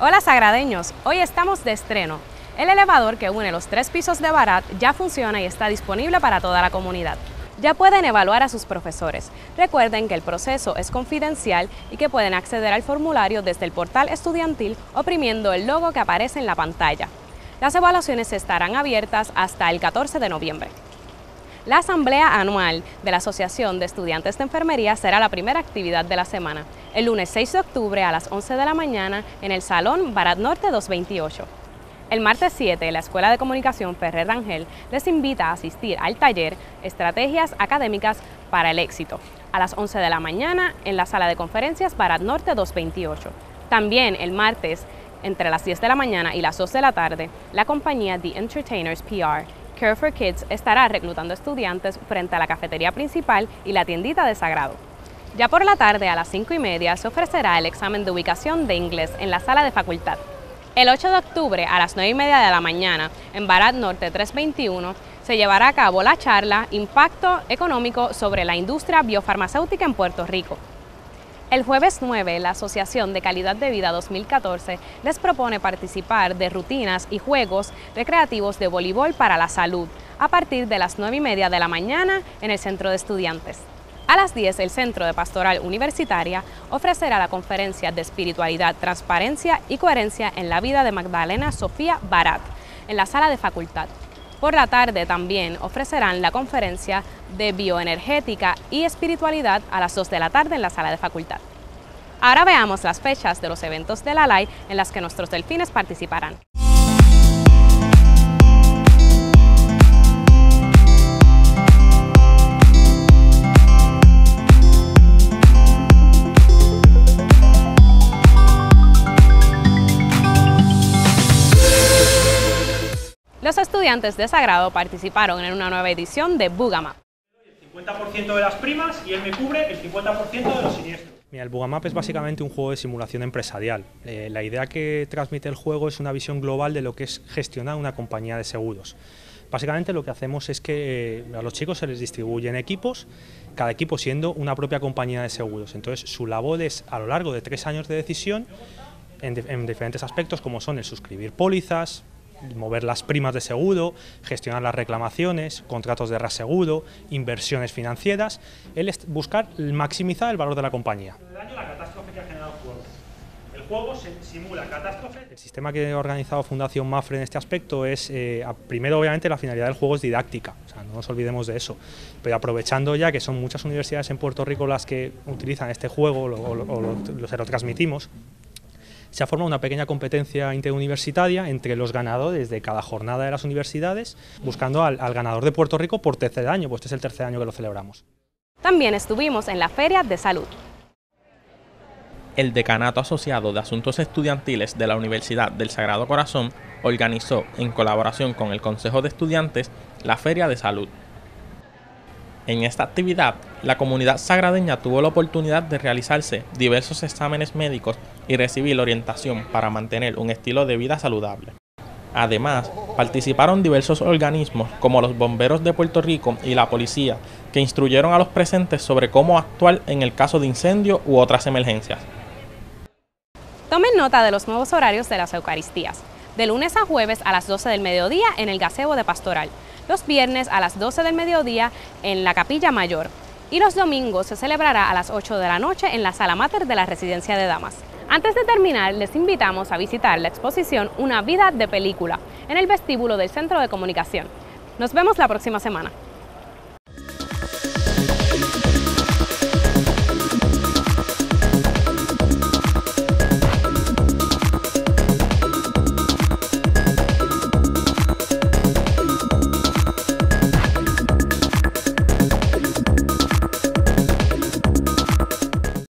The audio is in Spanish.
Hola sagradeños, hoy estamos de estreno. El elevador que une los 3 pisos de Barat ya funciona y está disponible para toda la comunidad. Ya pueden evaluar a sus profesores. Recuerden que el proceso es confidencial y que pueden acceder al formulario desde el portal estudiantil oprimiendo el logo que aparece en la pantalla. Las evaluaciones estarán abiertas hasta el 14 de noviembre. La asamblea anual de la Asociación de Estudiantes de Enfermería será la primera actividad de la semana, el lunes 6 de octubre a las 11 de la mañana en el Salón Barat Norte 228. El martes 7, la Escuela de Comunicación Ferrer Rangel les invita a asistir al taller Estrategias Académicas para el Éxito, a las 11 de la mañana en la Sala de Conferencias Barat Norte 228. También el martes, entre las 10 de la mañana y las 2 de la tarde, la compañía The Entertainers PR Care for Kids estará reclutando estudiantes frente a la cafetería principal y la tiendita de Sagrado. Ya por la tarde, a las 5:30, se ofrecerá el examen de ubicación de inglés en la sala de facultad. El 8 de octubre, a las 9:30 de la mañana, en Barat Norte 321, se llevará a cabo la charla Impacto Económico sobre la Industria Biofarmacéutica en Puerto Rico. El jueves 9, la Asociación de Calidad de Vida 2014 les propone participar de rutinas y juegos recreativos de voleibol para la salud a partir de las 9:30 de la mañana en el Centro de Estudiantes. A las 10, el Centro de Pastoral Universitaria ofrecerá la conferencia de Espiritualidad, Transparencia y Coherencia en la Vida de Magdalena Sofía Barat en la Sala de Facultad. Por la tarde también ofrecerán la conferencia de Bioenergética y Espiritualidad a las 2 de la tarde en la Sala de Facultad. Ahora veamos las fechas de los eventos de la LAI en las que nuestros delfines participarán. Los estudiantes de Sagrado participaron en una nueva edición de Bugamap. El 50% de las primas y él me cubre el 50% de los siniestros. Mira, el Bugamap es básicamente un juego de simulación empresarial. La idea que transmite el juego es una visión global de lo que es gestionar una compañía de seguros. Básicamente lo que hacemos es que a los chicos se les distribuyen equipos, cada equipo siendo una propia compañía de seguros. Entonces su labor es, a lo largo de 3 años de decisión, en diferentes aspectos como son el suscribir pólizas, mover las primas de seguro, gestionar las reclamaciones, contratos de reaseguro, inversiones financieras, buscar maximizar el valor de la compañía. El daño, la catástrofe que ha generado el juego. El juego simula catástrofes. El sistema que ha organizado Fundación Mapfre en este aspecto es, primero obviamente la finalidad del juego es didáctica, o sea, no nos olvidemos de eso, pero aprovechando ya que son muchas universidades en Puerto Rico las que utilizan este juego o se lo transmitimos, se ha formado una pequeña competencia interuniversitaria entre los ganadores de cada jornada de las universidades, buscando al ganador de Puerto Rico por 3er año, pues este es el 3er año que lo celebramos. También estuvimos en la Feria de Salud. El Decanato Asociado de Asuntos Estudiantiles de la Universidad del Sagrado Corazón organizó, en colaboración con el Consejo de Estudiantes, la Feria de Salud. En esta actividad, la comunidad sagradeña tuvo la oportunidad de realizarse diversos exámenes médicos y recibir orientación para mantener un estilo de vida saludable. Además, participaron diversos organismos como los Bomberos de Puerto Rico y la Policía, que instruyeron a los presentes sobre cómo actuar en el caso de incendio u otras emergencias. Tomen nota de los nuevos horarios de las Eucaristías, de lunes a jueves a las 12 del mediodía en el gazebo de Pastoral, los viernes a las 12 del mediodía en la Capilla Mayor y los domingos se celebrará a las 8 de la noche en la Sala Mater de la Residencia de Damas. Antes de terminar, les invitamos a visitar la exposición Una vida de película en el vestíbulo del Centro de Comunicación. Nos vemos la próxima semana.